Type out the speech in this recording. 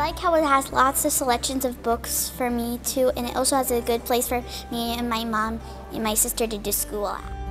like how it has lots of selections of books for me too, and it also has a good place for me and my mom and my sister to do school at.